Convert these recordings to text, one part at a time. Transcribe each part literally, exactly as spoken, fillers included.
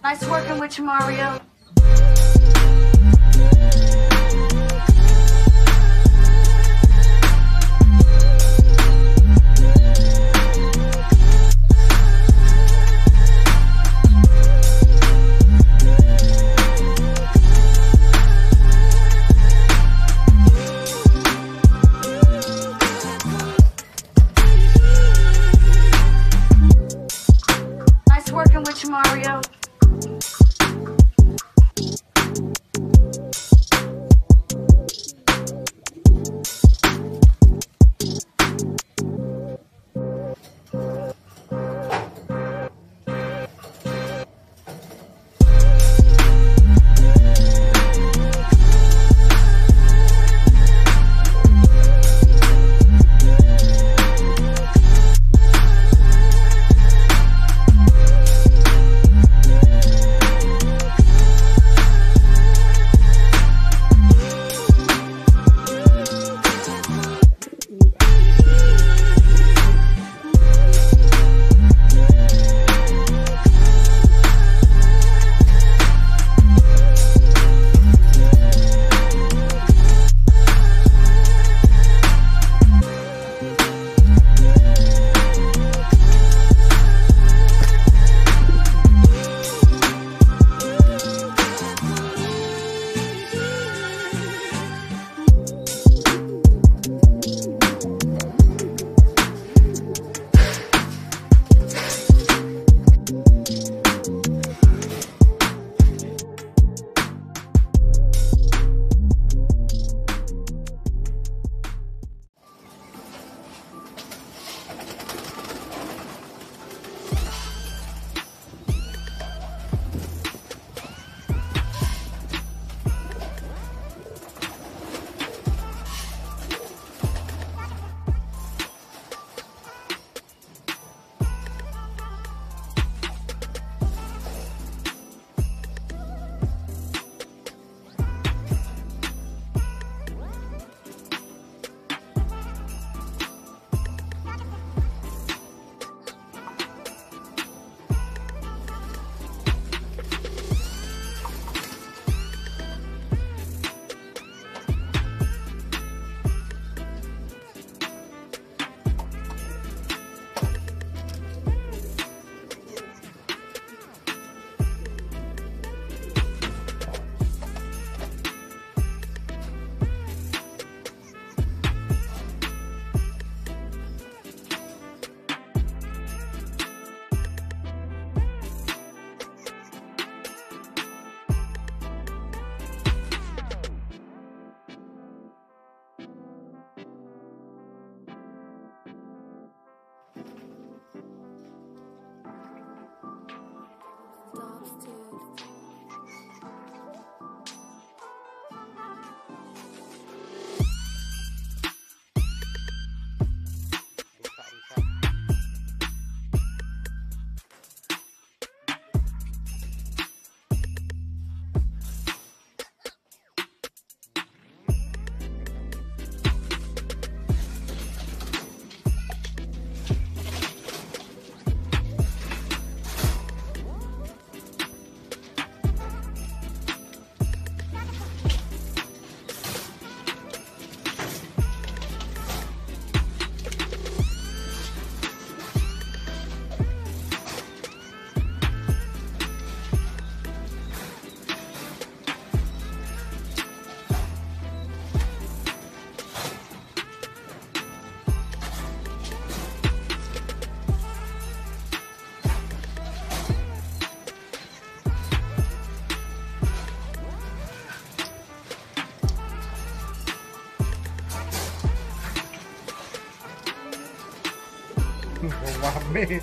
Nice working with you, Mario. Nice working with you, Mario. Mame.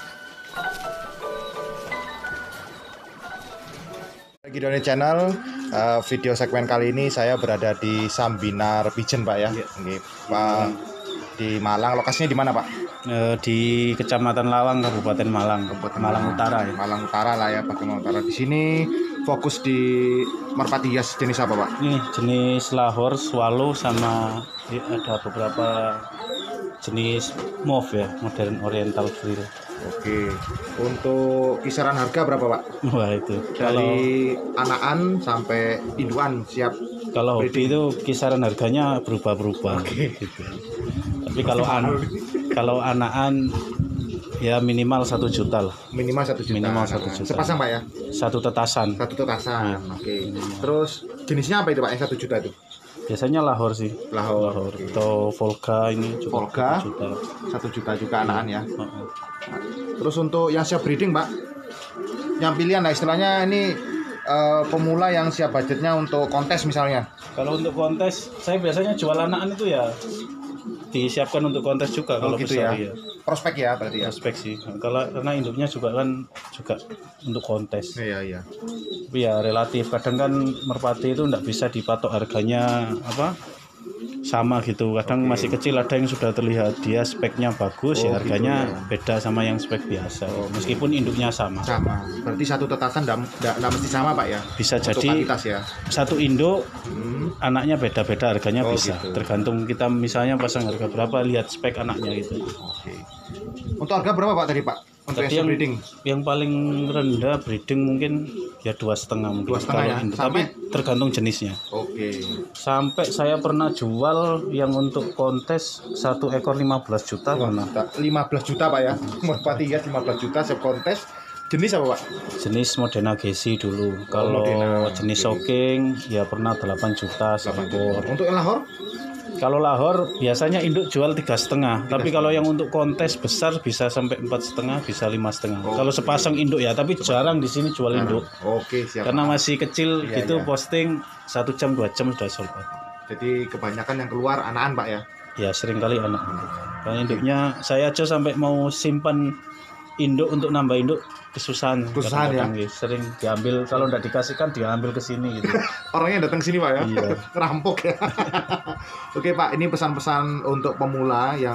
Gidone Channel, uh, video segmen kali ini saya berada di Sambinar Pijen Pak ya. Iya. Nggih, Pak, di Malang. Lokasinya di mana Pak? Eh, di Kecamatan Lawang, Kabupaten Malang, Kabupaten Malang Utara ya. Malang Utara lah ya, Pak Malang Utara. Di sini fokus di merpati hias jenis apa Pak? Ini jenis Lahore, Swallow, sama di- ada beberapa jenis mauve ya, modern oriental frill. Oke. Untuk kisaran harga berapa Pak? Wah itu. Kalau Dari anakan sampai induan siap. kalau hobi itu kisaran harganya berubah-berubah. Oke. Gitu. Tapi kalau an kalau anakan ya minimal satu juta lah, Minimal satu juta. Minimal satu juta. Sepasang Pak ya? satu tetasan. Satu tetasan. Iya. Oke. Terus jenisnya apa itu Pak yang satu juta itu? Biasanya Lahore sih. Lahore. Lahore Oke. atau Volga ini juga Volga. satu juta. Satu juta juga anakan ya. Heeh. Terus untuk yang siap breeding Pak, yang pilihan lah istilahnya ini eh, pemula yang siap budgetnya untuk kontes misalnya. Kalau untuk kontes, saya biasanya jual anakan itu ya disiapkan untuk kontes juga kalau gitu besar ya. ya. Prospek ya berarti ya. Aspek sih. Kalau karena induknya juga kan juga untuk kontes. Iya iya. Tapi ya relatif. Kadang kan merpati itu enggak bisa dipatok harganya apa sama gitu. Kadang Oke. masih kecil, ada yang sudah terlihat dia speknya bagus, Oh, ya harganya gitu ya. beda sama yang spek biasa. Oh, Meskipun induknya sama. Sama. Berarti satu tetasan tidak mesti sama Pak ya. Bisa Untuk jadi kuantitas ya. satu induk Hmm. anaknya beda-beda harganya Oh, bisa. gitu. Tergantung kita misalnya pasang harga berapa, lihat spek anaknya gitu. Oke. Untuk harga berapa Pak tadi Pak? Untuk Tadi yang yang, breeding. yang paling rendah breeding mungkin ya dua setengah mungkin Dua setengah kalau ya? induk. Sampai? Tapi tergantung jenisnya. Oke. Sampai saya pernah jual yang untuk kontes satu ekor lima belas juta pernah. lima belas juta Pak ya. Merpati hias lima belas juta siap kontes. Jenis apa Pak? Jenis Modena Gesi dulu. Kalau Modena, jenis oke. shocking ya pernah delapan juta delapan sekor. juta. Untuk yang Lahore? Kalau Lahore biasanya induk jual tiga setengah. Tapi kalau yang untuk kontes besar bisa sampai empat setengah, bisa lima setengah. Oh, Kalau sepasang induk ya, tapi jarang di sini jual induk. Oke, siap. Karena masih kecil Iya, gitu iya. posting satu jam dua jam sudah sold out. Jadi kebanyakan yang keluar anakan Pak ya. Ya sering kali anak. Karena induknya saya aja sampai mau simpan induk untuk nambah induk kesusahan. Kesusahan ya? Kadang-kadang, ya. Sering diambil kalau nggak dikasihkan diambil ke sini gitu. Orangnya datang sini Pak ya. Iya. Ngerampok ya. Oke Pak, ini pesan-pesan untuk pemula yang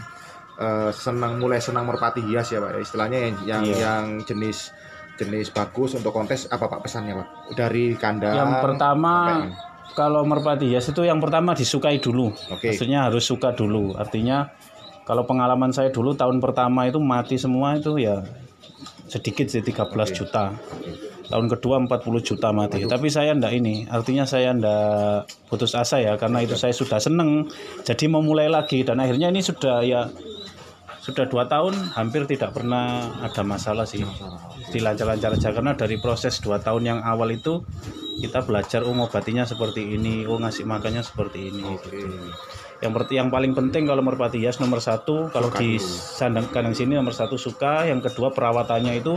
eh, senang mulai senang merpati hias ya Pak. Istilahnya yang yang, Iya. yang jenis jenis bagus untuk kontes apa Pak pesannya Pak? Dari kandang. Yang pertama sampai- kalau merpati hias itu yang pertama disukai dulu. Oke. Maksudnya harus suka dulu. Artinya kalau pengalaman saya dulu tahun pertama itu mati semua itu ya sedikit sih tiga belas Oke. juta. Tahun kedua empat puluh juta mati. Tapi saya ndak ini. Artinya saya ndak putus asa ya karena itu saya sudah seneng. Jadi mau mulai lagi dan akhirnya ini sudah ya sudah dua tahun hampir tidak pernah ada masalah sih. Dilancar-lancar aja karena dari proses dua tahun yang awal itu kita belajar oh ngobatinya seperti ini, oh ngasih makannya seperti ini. Oke. Yang berarti yang paling penting kalau merpati hias nomor satu kalau Suka di dulu. sandang kandang sini nomor satu suka, yang kedua perawatannya itu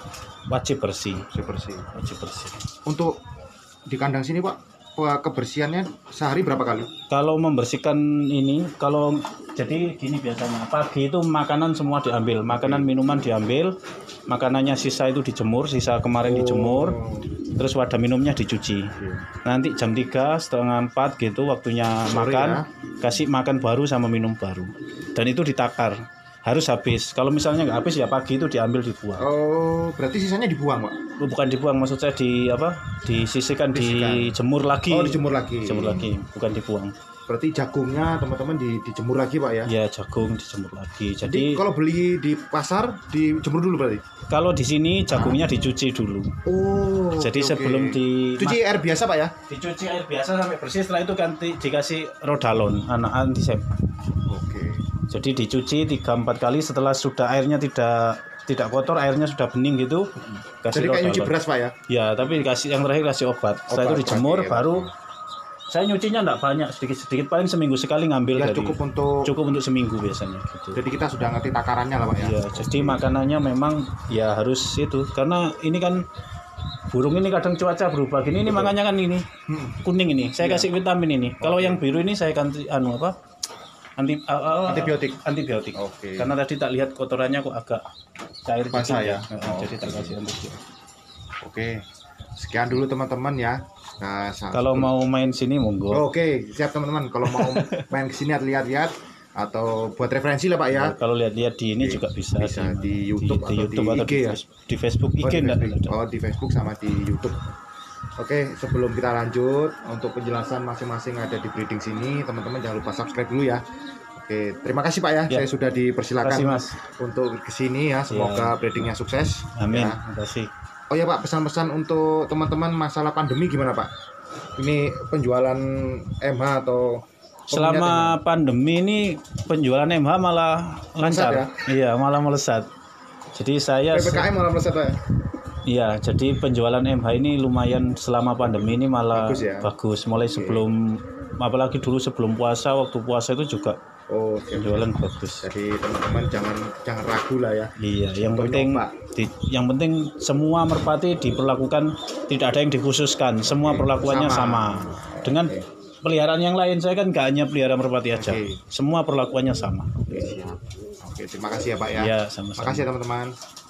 wajib bersih, Bersih bersih. wajib bersih. Untuk di kandang sini Pak, pe- kebersihannya sehari berapa kali? Kalau membersihkan ini, kalau jadi gini biasanya pagi itu makanan semua diambil, makanan minuman diambil, makanannya sisa itu dijemur, sisa kemarin dijemur, terus wadah minumnya dicuci. Nanti jam tiga setengah empat gitu waktunya Sore makan, ya. kasih makan baru sama minum baru, dan itu ditakar, harus habis. Kalau misalnya nggak habis ya pagi itu diambil dibuang. Oh, berarti sisanya dibuang Pak? Bukan dibuang, maksud saya di apa? Disisihkan, Disisihkan. dijemur lagi. Oh, dijemur lagi. Dijemur lagi, bukan dibuang. Berarti jagungnya teman-teman di, dijemur lagi Pak ya? Ya jagung dijemur lagi. Jadi Jadi kalau beli di pasar dijemur dulu berarti? kalau di sini jagungnya dicuci dulu. Oh. Jadi oke, sebelum oke. di cuci air biasa Pak ya? dicuci air biasa sampai bersih, setelah itu ganti dikasih rodalon, anak antisep. Oke. Jadi dicuci tiga empat kali setelah sudah airnya tidak tidak kotor, airnya sudah bening gitu. Kasih Jadi kayak nyuci rodalon. beras Pak ya? Ya, tapi dikasih yang terakhir kasih obat. Setelah Obat, itu dijemur oke, baru oke. saya nyucinya enggak banyak, sedikit-sedikit paling seminggu sekali ngambil Ya dari cukup untuk. cukup untuk seminggu biasanya gitu. Jadi kita sudah ngerti takarannya lah Pak ya? Ya, jadi makanannya memang ya harus itu karena ini kan burung ini kadang cuaca berubah gini, ini makanya kan ini Hmm. kuning ini. Saya kasih vitamin ini. Kalau yang biru ini saya ganti anu apa? Anti, uh, uh, Antibiotik. Antibiotik. Oke. Karena tadi tak lihat kotorannya kok agak cair Basah kecil ya? Uh, Oh, jadi tak oke. kasih antibiotik. Oke. Sekian dulu teman-teman ya Nah, sa- Kalau mau main sini monggo. Oh, Oke, siap teman-teman. Kalau mau main ke sini lihat-lihat atau buat referensi lah Pak ya. Kalau lihat-lihat di ini Oke, juga bisa, bisa di YouTube di, di atau YouTube di atau I G di, ya? Face- di Facebook I G Oh, di enggak Facebook. ada. Oh, di Facebook sama di YouTube. Oke, sebelum kita lanjut untuk penjelasan masing-masing ada di breeding sini, teman-teman jangan lupa subscribe dulu ya. Oke, terima kasih Pak ya. Ya. Saya sudah dipersilakan Terima kasih, Mas. untuk ke sini ya. Semoga breedingnya sukses. Amin. Ya. Terima kasih. Oh ya Pak, pesan-pesan untuk teman-teman masalah pandemi gimana Pak? Ini penjualan M H atau Selama pandemi ini penjualan M H malah lancar. ya? Iya, malah melesat. Jadi saya P P K M malah meleset Pak ya? Iya, jadi penjualan M H ini lumayan selama pandemi ini malah Bagus ya? bagus. Mulai sebelum, apalagi dulu sebelum puasa, waktu puasa itu juga Oh, siap. penjualan bagus. Jadi teman-teman jangan jangan ragu lah ya. Iya, yang Untuk penting nyoba. di- yang penting semua merpati diperlakukan, tidak ada yang dikhususkan, semua Oke, perlakuannya sama. sama. Dengan Oke. peliharaan yang lain saya kan nggak hanya pelihara merpati aja, Oke. semua perlakuannya sama. Oke, siap. Oke, terima kasih ya Pak ya. Iya, Terima sama-sama. kasih ya teman-teman.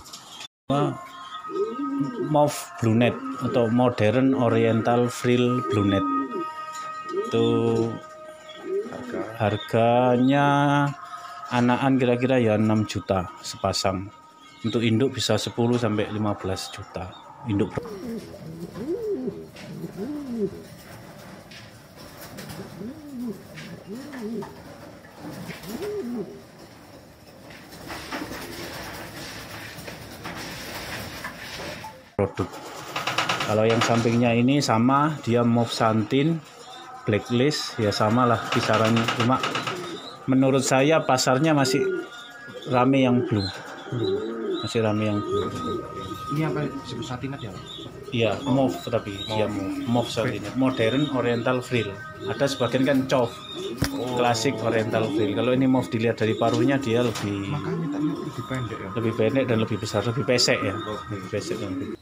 Mauve Blue Net atau Modern Oriental Frill Blue Net itu Harga harganya anakan kira-kira ya enam juta sepasang. Untuk induk bisa sepuluh sampai lima belas juta induk. Produk. Kalau yang sampingnya ini sama, dia mauve santin, blacklist, ya sama lah kisarannya. Cuma menurut saya pasarnya masih rame yang blue, masih rame yang blue. ini apa disebut satinat ya? Iya, mauve tapi dia mauve, mauve santin. Modern Oriental Frill. Ada sebagian kan cov, klasik Oriental Frill. Kalau ini mauve dilihat dari paruhnya dia lebih Makanya tadi lebih pendek ya. lebih pendek dan lebih besar, lebih pesek ya, lebih pesek dan lebih.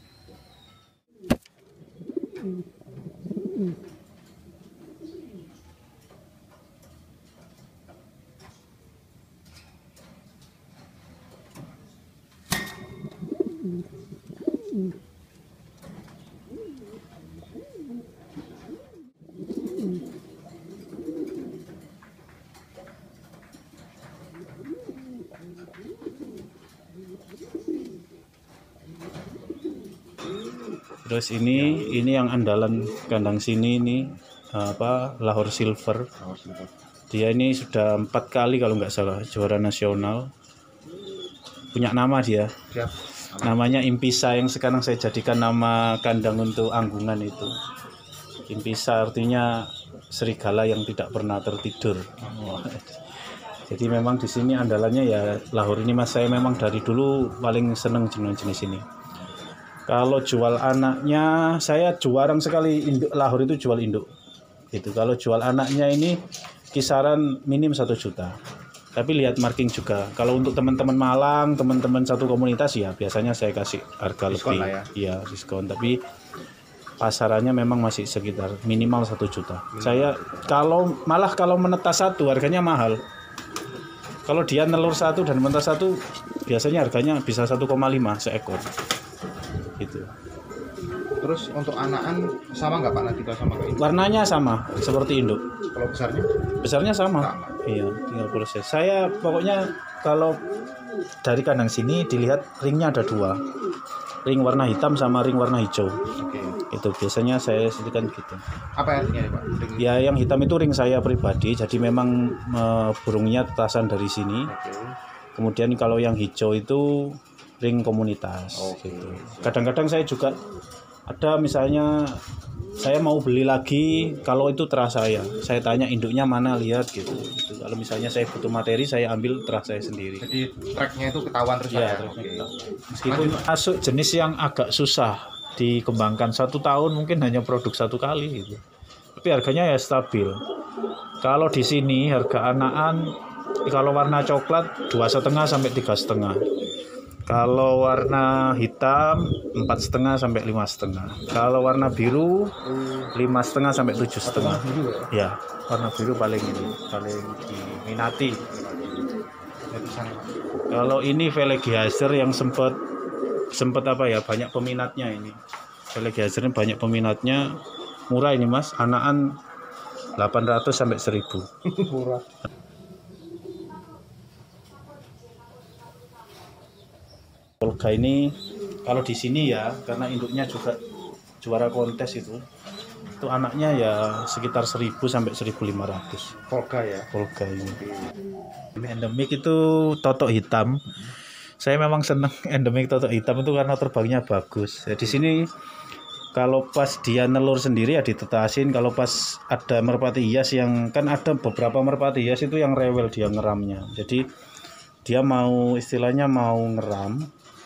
Terus ini ini yang andalan kandang sini ini apa Lahore Silver. Dia ini sudah empat kali kalau nggak salah juara nasional. Punya nama dia. Siap. Namanya Impisa yang sekarang saya jadikan nama kandang untuk anggungan itu. Impisa artinya serigala yang tidak pernah tertidur. Jadi memang di sini andalannya ya Lahore ini Mas. Saya memang dari dulu paling seneng jenis-jenis ini. Kalau jual anaknya, saya jarang sekali induk Lahore itu jual induk. Gitu. Kalau jual anaknya ini kisaran minim satu juta. Tapi lihat marking juga. Kalau untuk teman-teman Malang, teman-teman satu komunitas ya biasanya saya kasih harga Diskon lebih. lah ya. Iya diskon. Tapi pasarannya memang masih sekitar minimal satu juta. Hmm. Saya kalau malah kalau menetas satu harganya mahal. Kalau dia telur satu dan menetas satu biasanya harganya bisa satu koma lima seekor. Gitu. Terus untuk anakan sama nggak Pak nanti Pak sama kayak ini? Warnanya sama seperti induk. Kalau besarnya? Besarnya sama. Sama. Iya, tinggal proses. Saya pokoknya kalau dari kandang sini dilihat ringnya ada dua. Ring warna hitam sama ring warna hijau. Oke. Itu biasanya saya sediakan gitu. Apa artinya ya Pak? Ring- Ya yang hitam itu ring saya pribadi. Jadi memang e, burungnya tetasan dari sini. Oke. Kemudian kalau yang hijau itu ring komunitas. Oke. Gitu. Kadang-kadang saya juga ada misalnya saya mau beli lagi, kalau itu terah saya, saya tanya induknya mana lihat gitu. Gitu. Kalau misalnya saya butuh materi, saya ambil terah saya sendiri. Jadi tracknya itu ketahuan terus Ya, ya. tracknya Oke. ketahuan. Meskipun masuk jenis yang agak susah dikembangkan satu tahun mungkin hanya produk satu kali gitu. Tapi harganya ya stabil. Kalau di sini harga anakan kalau warna coklat dua setengah sampai tiga setengah. Kalau warna hitam empat setengah sampai lima setengah. Kalau warna biru lima setengah sampai tujuh setengah. Ya, warna biru paling ini paling diminati. Kalau ini Velegiazer yang sempat sempat apa ya banyak peminatnya ini. Velegiazer ini banyak peminatnya. Murah ini Mas, anakan delapan ratus sampai seribu. Murah. Polga ini kalau di sini ya, karena induknya juga juara kontes itu, itu anaknya ya sekitar seribu sampai seribu lima ratus. Polga ya. Polga ini. Ini endemik itu totok hitam. Saya memang seneng endemik totok hitam itu karena terbangnya bagus. Ya, di sini kalau pas dia nelur sendiri ya ditetasin. Kalau pas ada merpati hias yang kan ada beberapa merpati hias itu yang rewel dia ngeramnya. Jadi dia mau istilahnya mau ngeram,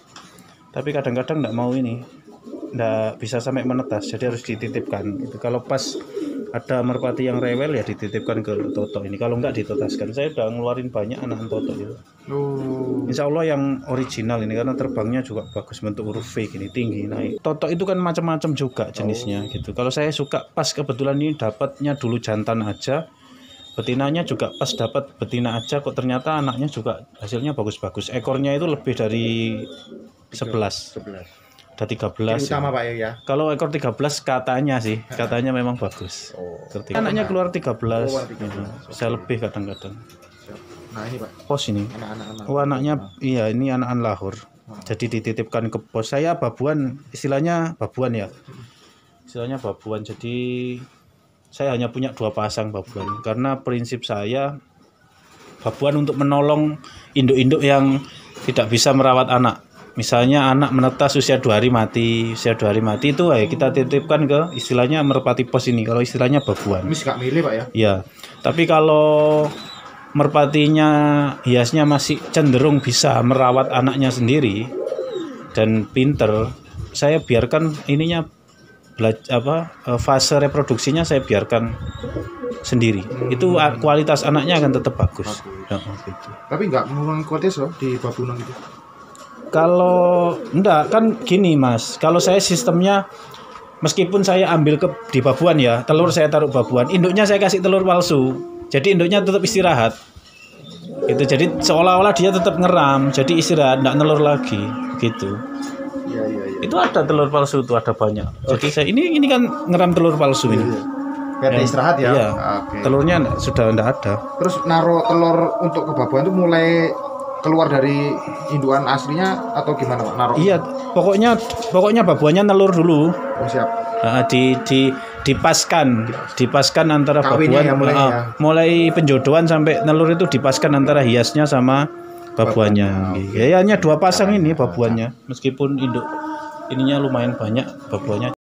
tapi kadang-kadang nggak mau ini, nggak bisa sampai menetas, jadi harus dititipkan. Itu kalau pas ada merpati yang rewel ya dititipkan ke toto ini. Kalau nggak ditetaskan. Saya udah ngeluarin banyak anak toto itu. Oh. Insya Allah yang original ini karena terbangnya juga bagus, bentuk huruf V gini tinggi naik. Toto itu kan macam-macam juga jenisnya gitu. Kalau saya suka pas kebetulan ini dapatnya dulu jantan aja. Betinanya juga pas dapat betina aja kok ternyata anaknya juga hasilnya bagus-bagus. Ekornya itu lebih dari sebelas. sebelas. Ada tiga belas. Ini utama Pak ya. Kalau ekor tiga belas katanya sih, katanya memang bagus. Oh. Anaknya keluar tiga belas. Oh, tiga belas. Ya, bisa lebih kadang-kadang. Nah, ini Pak. Pos ini. Anak-anak. Oh, anaknya iya ini anakan lahor. Jadi dititipkan ke pos. Saya babuan, istilahnya babuan ya. Istilahnya babuan. Jadi saya hanya punya dua pasang babuan karena prinsip saya babuan untuk menolong induk-induk yang tidak bisa merawat anak. Misalnya anak menetas usia dua hari mati, usia dua hari mati itu ya kita titipkan ke istilahnya merpati pos ini. Kalau istilahnya babuan. Ini gak milih Pak ya? Ya. Tapi kalau merpatinya hiasnya masih cenderung bisa merawat anaknya sendiri dan pinter, saya biarkan ininya Belajar, apa fase reproduksinya saya biarkan sendiri. Hmm. Itu kualitas anaknya akan tetap bagus. Ya, gitu. Tapi nggak mengurangi kualitas loh di babunang itu. Kalau enggak kan gini Mas, kalau saya sistemnya meskipun saya ambil ke di babuan ya, telur saya taruh babuan, induknya saya kasih telur palsu. Jadi induknya tetap istirahat. Itu jadi seolah-olah dia tetap ngeram, jadi istirahat, enggak nelur lagi gitu. Iya, iya, iya. Itu ada telur palsu itu ada banyak. Jadi saya ini ini kan ngeram telur palsu ini. Biar dia istirahat ya. Iya. Oke. Telurnya sudah enggak ada. Terus naruh telur untuk kebabuan itu mulai keluar dari induan aslinya atau gimana Pak? Naruh. Iya, pokoknya pokoknya babuannya nelur dulu. Oh, siap. Nah, di di dipaskan, dipaskan antara Kawinnya babuan ya, mulai, uh, ya. mulai penjodohan sampai nelur itu dipaskan antara hiasnya sama babuannya. Ya, hanya dua pasang ini babuannya. Meskipun induk ininya lumayan banyak babuannya.